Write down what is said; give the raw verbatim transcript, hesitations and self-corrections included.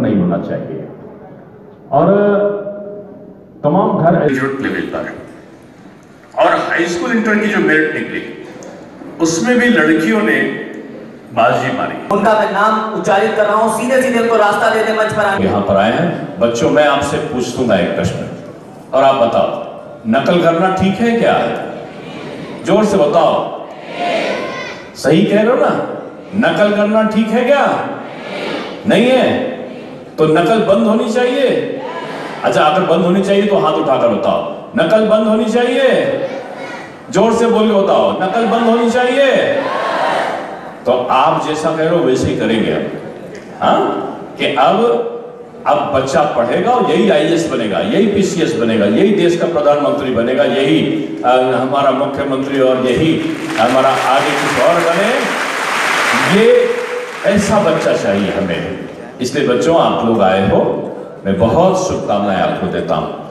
नहीं होना चाहिए। और तमाम घर ग्रेजुएट लेवल पर और हाई स्कूल इंटर की जो मेरिट निकली उसमें भी लड़कियों ने बाजी मारी। उनका मैं नाम उच्चारित कर रहा हूं, सीधे सीधे उनको रास्ता देने मंच पर आए। यहाँ पर आए हैं बच्चों, मैं आपसे पूछूंगा एक प्रश्न और आप बताओ, नकल करना ठीक है क्या? जोर से बताओ, सही कह रहे हो ना? नकल करना ठीक है क्या? नहीं है तो नकल बंद होनी चाहिए। अच्छा, अगर बंद होनी चाहिए तो हाथ उठाकर बताओ, नकल बंद होनी चाहिए। जोर से बोल के बताओ, नकल बंद होनी चाहिए। तो आप जैसा कह रहे हो वैसे ही करेंगे अब, हाँ? कि अब अब बच्चा पढ़ेगा और यही आई ए एस बनेगा, यही पी सी एस बनेगा, यही देश का प्रधानमंत्री बनेगा, यही आ, हमारा मुख्यमंत्री और यही हमारा आगे कुछ और बने। ये ऐसा बच्चा चाहिए हमें। इसलिए बच्चों, आप लोग आए हो, मैं बहुत शुभकामनाएं आपको देता हूं।